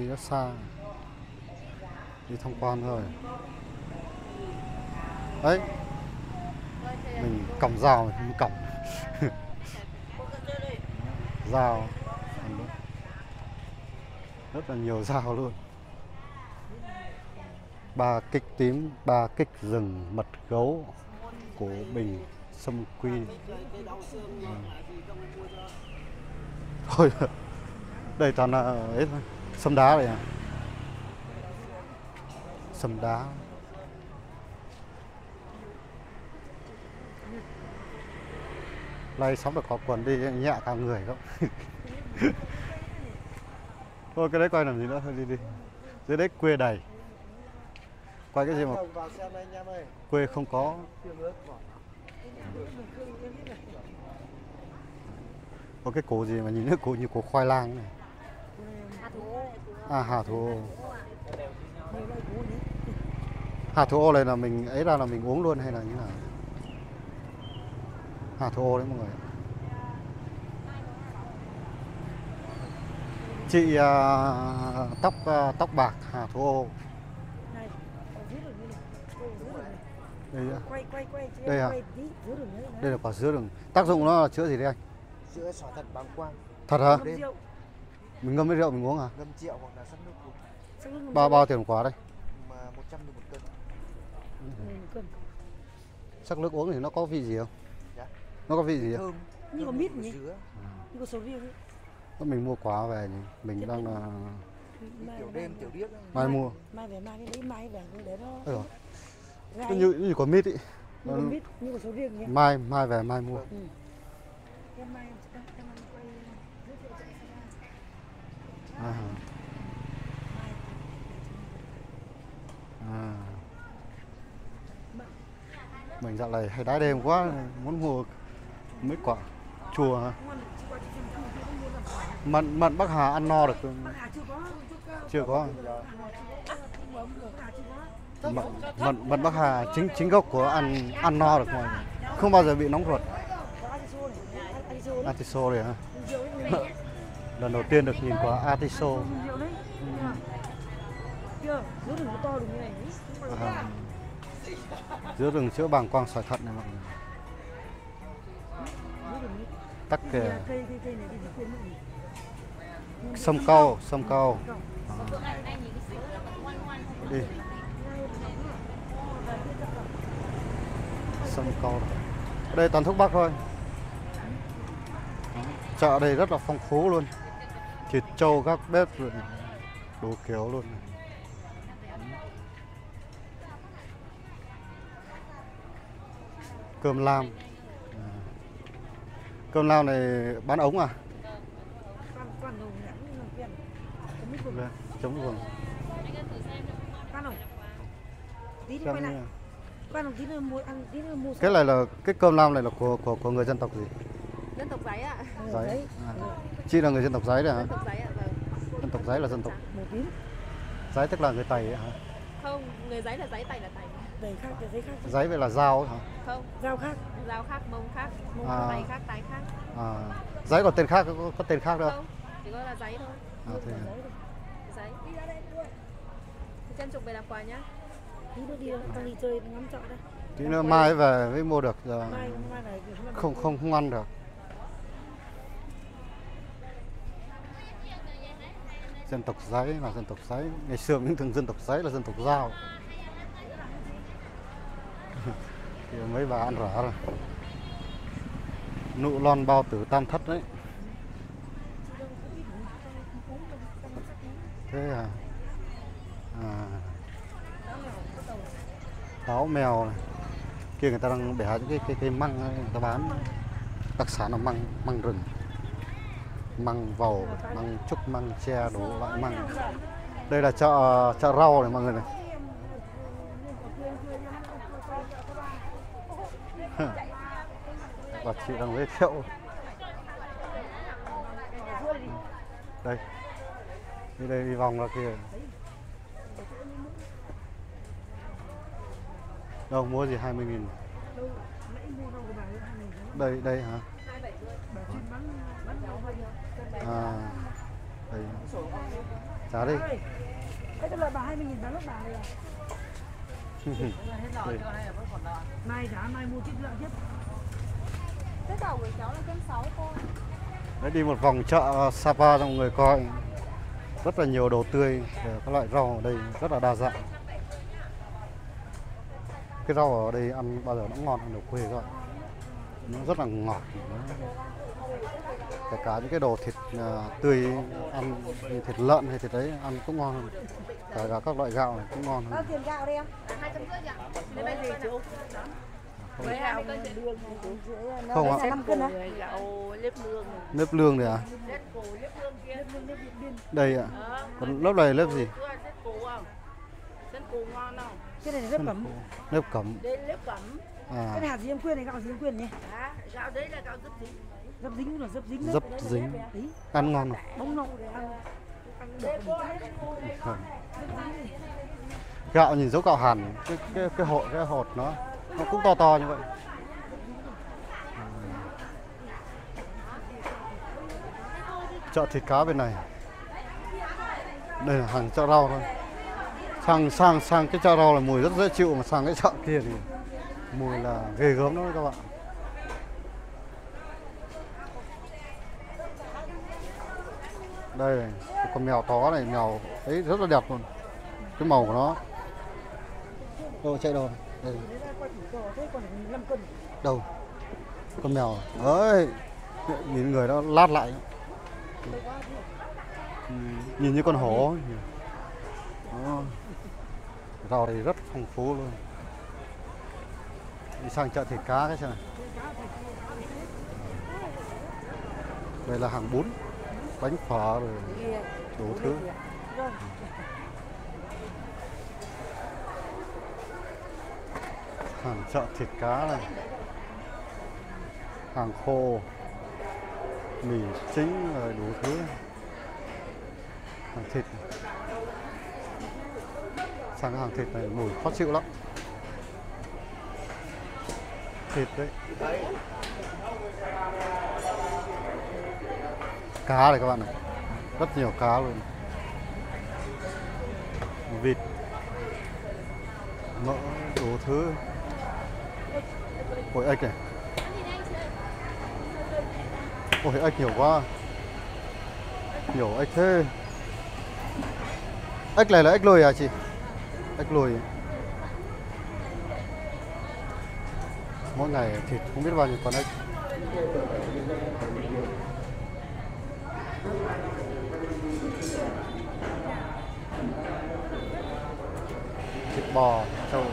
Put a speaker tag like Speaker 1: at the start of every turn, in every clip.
Speaker 1: đi rất xa, đi tham quan thôi. Đấy, mình còng rào mình không còng. Rào rất là nhiều rào luôn. Ba kích tím, ba kích rừng, mật gấu, cổ bình, sâm quy. Thôi đây toàn là ấy thôi, sâm đá này à, sâm đá. Nay sắm được có quần đi nhẹ cả người không. Thôi cái đấy quay làm gì nữa, thôi đi đi. Dưới đấy quê đầy. Quay cái gì mà quê không có. Có cái cổ gì mà nhìn cái cổ như cổ khoai lang này. À, hà thủ ô. Hà thủ ô này là mình ấy ra là mình uống luôn hay là như nào? Hà thủ ô đấy mọi người. Chị tóc bạc hà thủ ô. Đây ạ. Đây à? Đây là quả sữa rừng. Tác dụng nó là chữa gì đấy anh?
Speaker 2: Chữa sỏi thận bàng quang.
Speaker 1: Thật hả? Mình ngâm với rượu mình uống à?
Speaker 2: Ngâm rượu hoặc là sắc nước uống.
Speaker 1: Bao tiền quả đây?
Speaker 2: Mà 100 đồng một cân.
Speaker 1: Sắc nước uống thì nó có vị gì không?
Speaker 2: Dạ.
Speaker 1: Nó có vị gì không?
Speaker 2: Thơm.
Speaker 3: Như có mít nhỉ? Như có sầu riêng ấy.
Speaker 1: Mình mua quả về nhỉ? Mình đang là
Speaker 2: Tiểu đêm, tiểu điếc.
Speaker 1: mai mua.
Speaker 3: Mai về mai cái đấy mai về để nó.
Speaker 1: Ôi giời. Như có mít ý.
Speaker 3: Như có mít, như có sầu riêng nhỉ?
Speaker 1: Mai về mai mua.
Speaker 3: Em mai em ăn quay giới thiệu cho anh.
Speaker 1: Mình dạo này hay đái đêm quá, muốn mua mấy quả chua hả? Mận Bắc Hà ăn no được không? Chưa có. Mận Bắc Hà chính gốc của ăn no được mọi người. Không bao giờ bị nóng ruột. Atiso này hả? Lần đầu tiên được nhìn quả atiso. Giữa rừng chữa bàng quang sỏi thận này mọi người. Tắc kè. Sâm cau. Đi. Sâm cau. Ở đây toàn thuốc bắc thôi. Chợ đây rất là phong phú luôn. Thịt trâu các bếp rồi. Đồ kéo luôn. Cơm lam. Cơm lam này bán ống à? Chống vườn. Cái này là cái cơm lam này là của người dân tộc gì?
Speaker 4: Dân tộc Giấy ạ.
Speaker 1: Giấy. Chị là người dân tộc Giấy đấy hả?
Speaker 4: Dân tộc Giấy ạ, vâng.
Speaker 1: Dân tộc Giấy là dân tộc Giấy tức là người Tày ấy hả?
Speaker 4: Không, người Giấy là Giấy, Tày là Tày.
Speaker 3: Giấy khác, giấy khác.
Speaker 1: Giấy vậy là dao hả?
Speaker 4: Không,
Speaker 3: Dao khác,
Speaker 4: Mông khác, Tày khác, Tái khác.
Speaker 1: Giấy còn tên khác, có tên khác đâu?
Speaker 4: Không, chỉ có là Giấy thôi.
Speaker 1: Thế à?
Speaker 4: Giấy. Chân trục về làm quà nhá.
Speaker 3: tí nữa đi đang đi chơi ngắm chợ đây.
Speaker 1: Tí nữa mai về mới mua được, giờ
Speaker 3: Mai này
Speaker 1: không ăn được. Dân tộc Giấy là dân tộc Giấy, ngày xưa những thường dân tộc Giấy là dân tộc Dao. Thì mấy bà ăn rả rồi. Nụ lon bao tử tam thất đấy. Thế à? Táo mèo này. Kia người ta đang bẻ những cái măng người ta bán. Đặc sản là măng rừng. Măng vầu, măng trúc, măng tre, đủ loại măng. Đây là chợ rau này mọi người này. Và chị đang giới thiệu. Đây. Đi đây đi vòng ra kia. Đâu mua gì 20.000. Đây hả? Đây. Trả đi.
Speaker 3: Ơi, cái loại bà 20.000 bán lúc bà này à? Mai giá mai mua thịt lợn tiếp.
Speaker 4: Cái đầu của cháu là 160 thôi.
Speaker 1: Đấy, đi một vòng chợ Sapa cho mọi người coi. Rất là nhiều đồ tươi, các loại rau ở đây rất là đa dạng. Cái rau ở đây ăn bao giờ nó ngon hơn ở quê các bạn. Nó rất là ngọt. Kể cả những cái đồ thịt tươi ăn như thịt lợn hay thịt đấy ăn cũng ngon hơn. Cả các loại gạo này cũng ngon
Speaker 3: Bao
Speaker 1: hơn.
Speaker 3: tiền gạo đây em?
Speaker 4: 250 ạ.
Speaker 3: Lấy bao nhiêu chú?
Speaker 4: Với 20 cân đường.
Speaker 1: Không ạ.
Speaker 3: 5 cân á?
Speaker 4: Gạo nếp lương.
Speaker 1: Nếp lương này à?
Speaker 4: Nếp cổ nếp lương kia. Nếp lương nếp điện biên.
Speaker 1: Đây ạ. Còn lớp này lớp gì?
Speaker 4: Nếp cổ không? Nếp cổ ngon không?
Speaker 3: Cái này là nếp cẩm.
Speaker 1: Nếp cẩm.
Speaker 4: Đây nếp cẩm.
Speaker 1: À.
Speaker 3: Cái này hạt gì em khuyên này, gạo gì em khuyên nhỉ?
Speaker 4: Gạo đấy là gạo dấp dính.
Speaker 3: Dấp dính là dấp dính đấy.
Speaker 1: Dấp dính. Ăn ngon không?
Speaker 3: Bóng nậu để ăn.
Speaker 1: Gạo nhìn giống gạo Hàn, cái hột nó cũng to to như vậy. Chợ thịt cá bên này. Đây là hàng chợ rau thôi. Sang cái chợ rau là mùi rất dễ chịu, mà sang cái chợ kia thì mùi là ghê gớm đó các bạn. Đây này, con mèo to này, mèo ấy rất là đẹp luôn. Cái màu của nó. Đâu chạy đâu? Đây. Đâu? Con mèo. Đấy. Nhìn người nó lát lại. Nhìn như con hổ. Đó. Rau thì rất phong phú luôn. Đi sang chợ thịt cá cái xem này. Đây là hàng bún, bánh phở rồi đủ thứ. Hàng chợ thịt cá này, hàng khô, mì chính rồi đủ thứ, hàng thịt. Sang hàng thịt này mùi khó chịu lắm. Thịt đấy. Cá này các bạn này, rất nhiều cá luôn. Vịt, mỡ, đủ thứ. Ôi ếch này. Ôi ếch nhiều quá. Nhiều ếch thế. Ếch này là ếch lùi à chị? Ếch lùi. Mỗi ngày thịt không biết bao nhiêu con ếch. Thịt bò, trâu.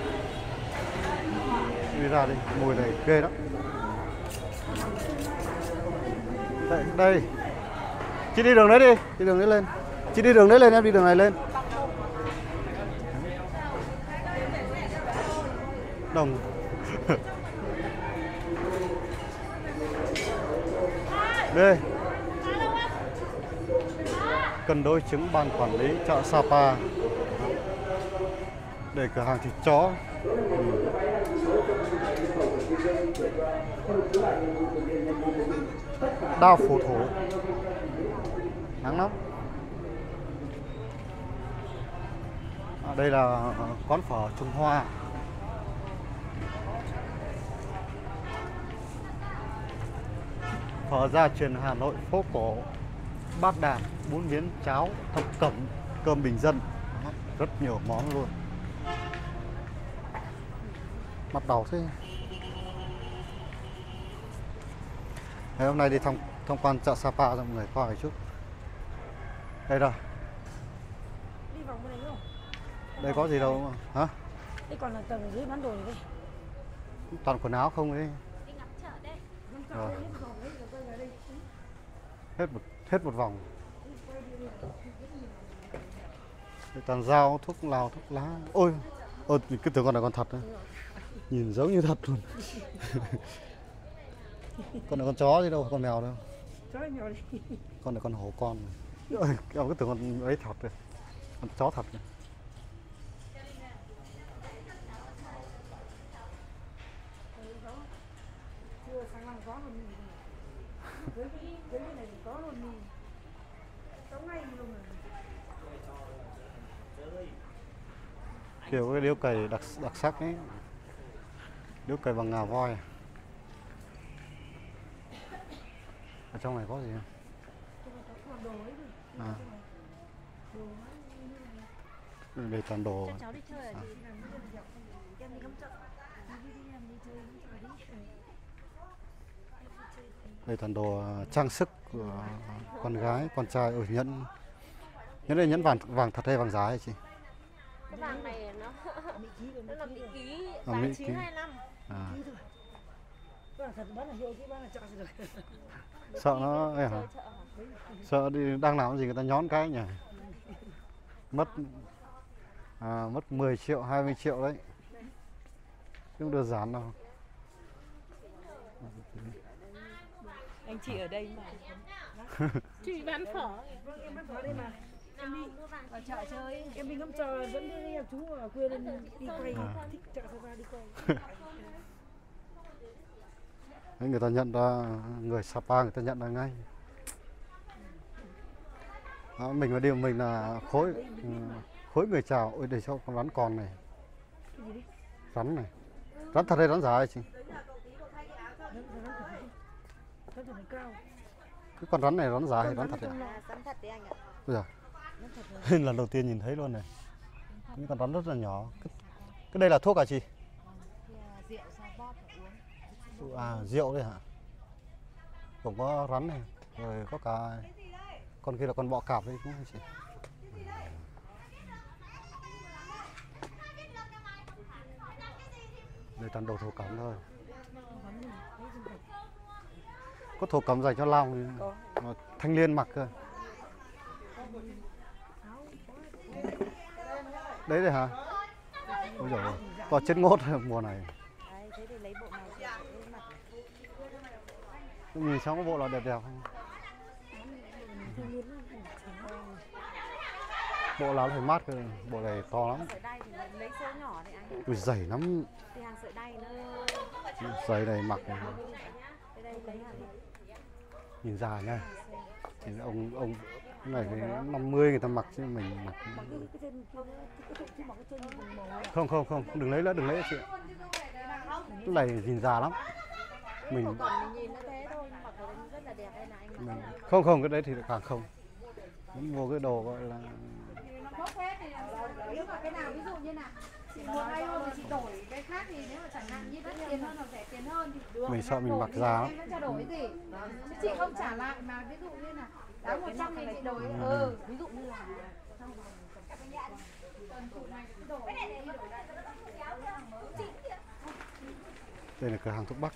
Speaker 1: Đi ra đi, mùi này ghê lắm. Đây. Chị đi đường đấy đi, đi đường đấy lên. Chị đi đường đấy lên, em đi đường này lên. Đồng. Đây. Cân đối chứng ban quản lý chợ Sapa. Đây cửa hàng thịt chó. Đao phủ thủ. Nắng lắm. Đây là quán phở Trung Hoa. Phở gia truyền Hà Nội, phố cổ, bát đàn, bún miến, cháo, thập cẩm, cơm bình dân. Rất nhiều món luôn. Bắt đầu thế. Ngày hôm nay đi tham quan chợ Sapa cho mọi người coi chút. Đây rồi.
Speaker 3: Đi vòng bên này không?
Speaker 1: Đây có gì đâu mà. Hả?
Speaker 3: Đây còn là tầng dưới bán đồ này đây.
Speaker 1: Toàn quần áo không ấy.
Speaker 4: Đi ngắm chợ đấy.
Speaker 1: Rồi. Hết một vòng. Đây toàn dao, thuốc lào, thuốc lá. Ôi, cái tưởng con này con thật đấy. Nhìn giống như thật luôn. Con này con chó gì đâu, con mèo đâu.
Speaker 3: Chó mèo đi.
Speaker 1: Con này con hổ con. Ôi, cái tưởng con ấy thật rồi. Con chó thật này.
Speaker 3: Chưa sáng năm có luôn. Dưới cái này có luôn. Có ngay luôn rồi.
Speaker 1: Kiểu cái điếu cày đặc sắc ấy, điếu cày bằng ngà voi. Ở trong này có gì không? À. Đây toàn đồ.
Speaker 4: Cho cháu đi chơi ở gì?
Speaker 3: Em đi ngắm chợ. Đi làm đi chơi ngắm chợ đi.
Speaker 1: Đây toàn đồ trang sức của con gái, con trai. Ôi nhẫn. Nhẫn này nhẫn vàng thật hay vàng giá hả chị?
Speaker 4: Cái vàng này nó là Mỹ ký,
Speaker 1: À,
Speaker 4: giá
Speaker 1: Mỹ ký.
Speaker 4: 925.
Speaker 1: À.
Speaker 3: Thật bán là hiệu chứ bán là chợ rồi.
Speaker 1: Sợ nó ấy hả?
Speaker 4: Chơi chợ hả?
Speaker 1: Sợ đi đang làm gì người ta nhón cái nhỉ? Mất mất 10 triệu, 20 triệu đấy. Không đơn giản đâu.
Speaker 2: Anh chị ở đây mà. Chị bán phở.
Speaker 3: Vâng, em bán phở đây mà. Em đi
Speaker 4: Ở chợ chơi.
Speaker 3: em đi ngắm chợ dẫn đi em chú ở quê lên đi quay thích chợ Sapa đi quay.
Speaker 1: Đấy, người ta nhận ra người Sapa, người ta nhận ra ngay. Đó, mình mà đi mình là khối người chào. Ôi để cho con rắn con này.
Speaker 3: Cái gì đi?
Speaker 1: Rắn này. Rắn thật hay rắn giả hả chị?
Speaker 3: Rắn thật cao.
Speaker 1: Cái con rắn này rắn giả hay rắn thật ạ?
Speaker 4: Rắn thật đấy anh ạ.
Speaker 1: Bây giờ lần đầu tiên nhìn thấy luôn này. Những con rắn rất là nhỏ. Cái đây là thuốc hả chị?
Speaker 4: Rượu sao bóp và uống.
Speaker 1: À rượu đây hả? Cũng có rắn này, rồi có cả con kia là con bọ cạp đấy cũng không chị? Đây toàn đồ thổ cẩm thôi. Có thổ cẩm dành cho Long thì mà thanh niên mặc cơ. Đấy đấy hả? Ôi giời ơi, có chết ngốt mùa này.
Speaker 4: Đấy, thế thì lấy bộ này cho cái mặt.
Speaker 1: Nhìn xong có bộ nào đẹp đẹp không? Bộ nào phải mát cơ, bộ này to lắm.
Speaker 4: Sợi đay thì lấy số nhỏ đấy anh.
Speaker 1: Ui dày lắm,
Speaker 4: Thì hàng sợi đay nó
Speaker 1: giày này mặc này.
Speaker 4: cái đây lấy hàng.
Speaker 1: Nhìn già nha. Thì ông cái này thì 50 người ta mặc chứ mình mặc. Không, đừng lấy nữa, đừng lấy chị ạ. Cái này nhìn già lắm. Mình
Speaker 4: Còn mình nhìn nó thế thôi, mặc cái rất là đẹp đây này anh mặc.
Speaker 1: không cái đấy thì càng không. Muốn mua cái đồ gọi là
Speaker 5: Nếu mà cái nào ví dụ như là chị mua hay hơn thì chị đổi cái khác, thì nếu mà chẳng hạn như đắt tiền hơn hoặc rẻ tiền hơn thì được.
Speaker 1: mình sợ mình mặc già lắm.
Speaker 5: Em vẫn trao đổi gì. Chứ chị không trả lại mà ví dụ như là giá 100 thì chị đổi. Ví dụ như là
Speaker 1: Đây là cửa hàng thuốc bắc.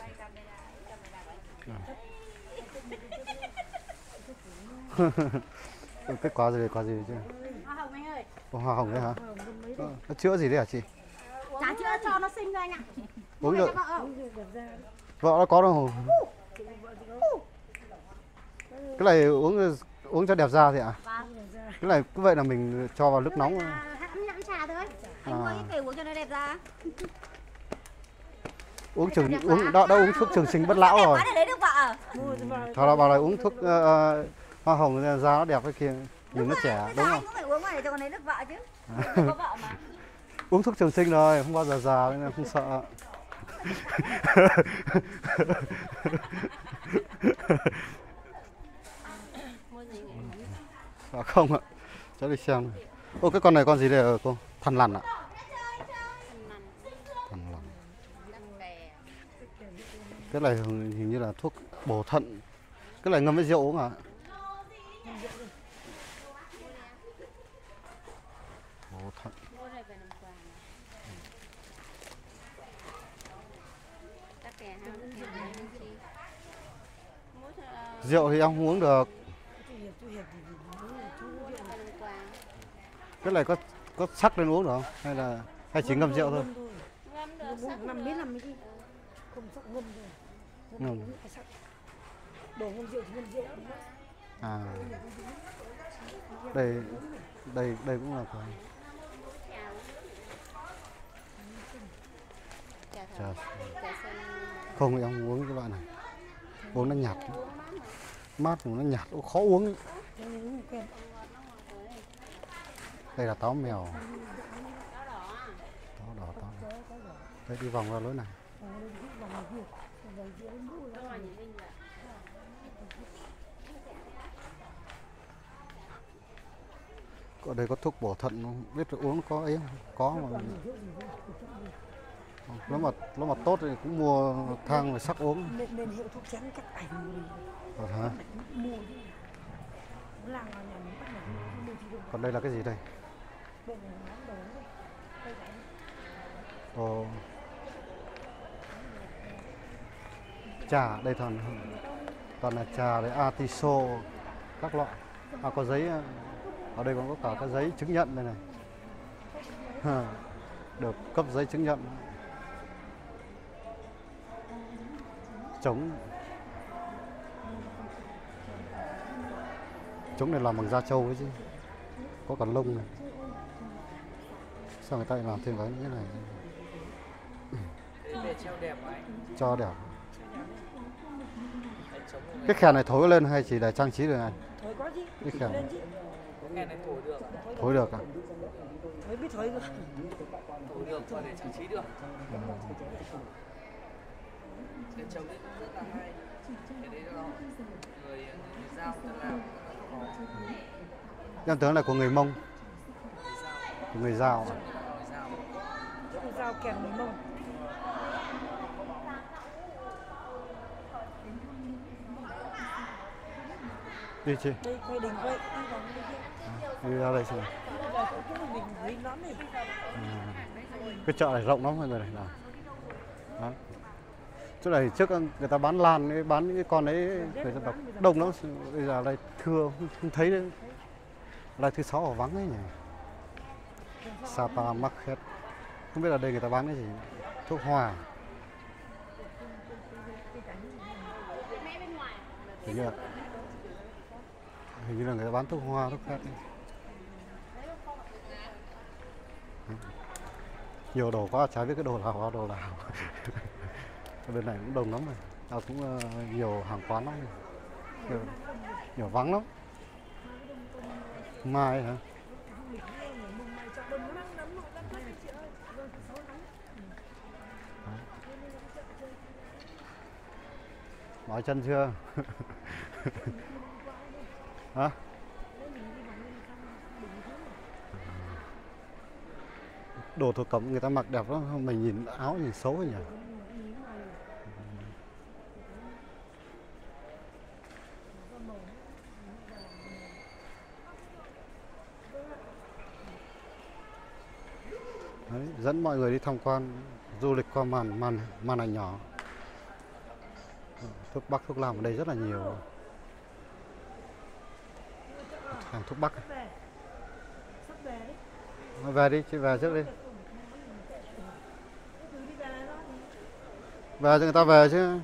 Speaker 1: Cái quả gì chứ?
Speaker 5: hoa hồng anh ơi.
Speaker 1: Hoa hồng đấy hả? Nó chữa gì đấy hả chị?
Speaker 5: Chả chữa cho nó xinh thôi anh ạ.
Speaker 1: Uống được.
Speaker 3: Đẹp
Speaker 1: Vợ nó có đâu. Cái này uống cho đẹp da thì ạ? Cái này cứ vậy là mình cho vào nước nóng.
Speaker 5: Hãm nhãn trà thôi. Anh mua cái uống cho nó đẹp da.
Speaker 1: Đã uống thuốc trường sinh bất lão rồi.
Speaker 5: Quá để lấy được vợ.
Speaker 1: Thảo là bảo là uống thuốc hoa hồng da nó đẹp cái kia, nhìn nó trẻ đúng không?
Speaker 5: Anh cũng phải uống này cho con lấy được vợ chứ. Có vợ mà.
Speaker 1: Uống thuốc trường sinh rồi, không bao giờ già nên không sợ. À, không ạ, cháu đi xem. Ô cái con này con gì đây hả cô? Thằn lằn ạ? Thằn lằn. Cái này hình như là thuốc bổ thận. Cái này ngâm với rượu uống hả? Bổ thận. Rượu thì em không uống được. Cái này có sắc lên uống được không? Hay chỉ ngâm rượu thôi?
Speaker 3: Nằm biết làm cái gì? Không sắc ngâm rồi.
Speaker 1: Ngâm.
Speaker 3: Đồ ngâm rượu thì ngâm rượu.
Speaker 1: À. Đây cũng là cái. Không em không uống cái loại này. Uống nó nhạt. Mát mà nó nhạt, khó uống ấy. Đây là táo mèo. Táo đỏ, táo đỏ. Đây đi vòng ra lối này. Ở đây có thuốc bổ thận không? Biết uống có ấy không? Có mà. Nếu mà tốt thì cũng mua thang rồi sắc uống.
Speaker 3: Nên hiệu thuốc trắng cắt ảnh
Speaker 1: Rồi hả?
Speaker 3: mua làng là nhà mình bắt đầu mua.
Speaker 1: Còn đây là cái gì đây? Ồ. Trà đây toàn là trà đấy, atiso các loại. À, có giấy ở đây còn có cả cái giấy chứng nhận đây này. Được cấp giấy chứng nhận. Trống này làm bằng da trâu ấy chứ, có cả lông này. Sao người ta lại làm thêm cái như thế này? Cho đẹp. Cái khen này thổi lên hay chỉ là trang trí được này?
Speaker 3: Thổi có chứ.
Speaker 1: Cái khen
Speaker 3: lên chứ.
Speaker 6: Cái này thổi được.
Speaker 1: Thổi được à?
Speaker 3: Thổi biết thổi được.
Speaker 6: Thổi được và để trang trí được. Cái trống đấy cũng rất là hay. Cái đấy nó người Dao người ta làm rất là khó.
Speaker 1: Em tưởng là của người Mông. Của người Dao.
Speaker 3: Dao kèm người Mông.
Speaker 1: Đi chị.
Speaker 3: Đây quay đình quay,
Speaker 1: Đi ra đây xem.
Speaker 3: Mình quý lắm này.
Speaker 1: Cái chợ này rộng lắm mọi người này. Đó. Chỗ này trước người ta bán lan ấy, bán những cái con ấy người dân tộc đông lắm, bây giờ đây thưa không thấy đấy. Đây thứ 6 ở vắng ấy nhỉ. Sapa Market. Không biết là đây người ta bán cái gì. Thuốc hoa. Hình như là người ta bán thuốc hoa, thuốc khác. Nhiều đồ quá, chả biết cái đồ nào đồ nào. Bên này cũng đông lắm rồi, cũng nhiều hàng quán lắm, nhiều vắng lắm. Mai hả? Mỏi chân chưa? Hả? Đồ thổ cẩm người ta mặc đẹp lắm, mình nhìn áo nhìn xấu nhỉ. Đấy, dẫn mọi người đi tham quan du lịch qua màn ảnh nhỏ. Thuốc bắc thuốc nam ở đây rất là nhiều. Hàng thuốc bắc. Về đi, chị về trước đi. Về cho người ta về chứ.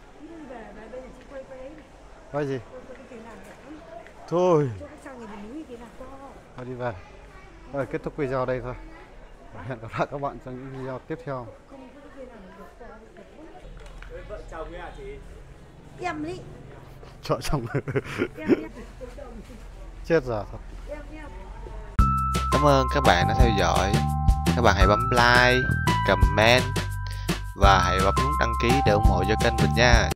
Speaker 1: Quay gì? Thôi. Thôi đi về. Rồi kết thúc video đây thôi. Hẹn gặp lại các bạn trong những video tiếp theo.
Speaker 6: Vợ chồng ấy à chị?
Speaker 3: Em đi.
Speaker 1: Chọn chồng. Chết rồi thật.
Speaker 7: Cảm ơn các bạn đã theo dõi. Các bạn hãy bấm like, comment và hãy bấm nút đăng ký để ủng hộ cho kênh mình nha.